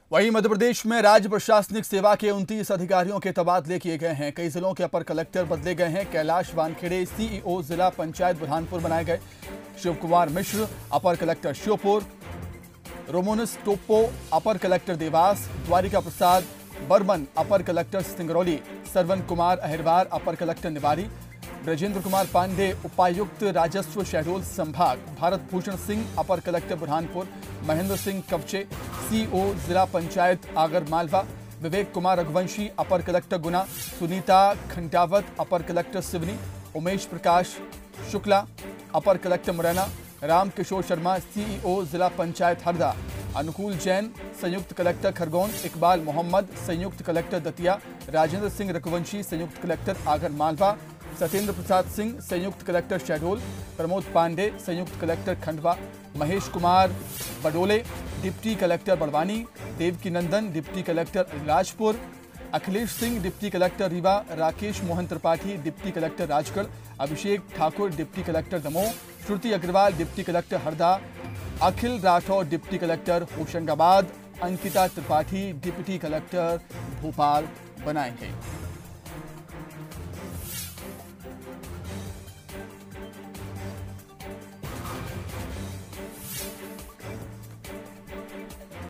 वहीं मध्य प्रदेश में राज्य प्रशासनिक सेवा के 29 अधिकारियों के तबादले किए गए हैं। कई जिलों के अपर कलेक्टर बदले गए हैं। कैलाश वानखेड़े सीईओ जिला पंचायत बुरहानपुर बनाए गए। शिव कुमार मिश्र अपर कलेक्टर श्योपुर, रोमोनस टोप्पो अपर कलेक्टर देवास, द्वारिका प्रसाद बर्मन अपर कलेक्टर सिंगरौली, सरवन कुमार अहिरवार अपर कलेक्टर निवारी, ब्रजेंद्र कुमार पांडे उपायुक्त राजस्व शहडोल संभाग, भारत भूषण सिंह अपर कलेक्टर बुरहानपुर, महेंद्र सिंह कवचे सीओ जिला पंचायत आगर मालवा, विवेक कुमार रघुवंशी अपर कलेक्टर गुना, सुनीता खंडावत अपर कलेक्टर सिवनी, उमेश प्रकाश शुक्ला अपर कलेक्टर मुरैना, राम किशोर शर्मा सीईओ जिला पंचायत हरदा, अनुकूल जैन संयुक्त कलेक्टर खरगोन, इकबाल मोहम्मद संयुक्त कलेक्टर दतिया, राजेंद्र सिंह रघुवंशी संयुक्त कलेक्टर आगर मालवा, सत्येंद्र प्रसाद सिंह संयुक्त कलेक्टर शहडोल, प्रमोद पांडे संयुक्त collector Khandwa, Mahesh Kumar Badole deputy collector Barwani, Devki Nandan deputy collector Rajpur, Akhilesh Singh deputy collector Rewa, Rakesh Mohan Tripathi deputy collector Rajgarh, Abhishek Thakur deputy collector Damoh, Shruti Agrawal deputy collector Harda, Akhil Rathore deputy collector Hoshangabad, Ankita Tripathi deputy collector Bhopal बनाए गए।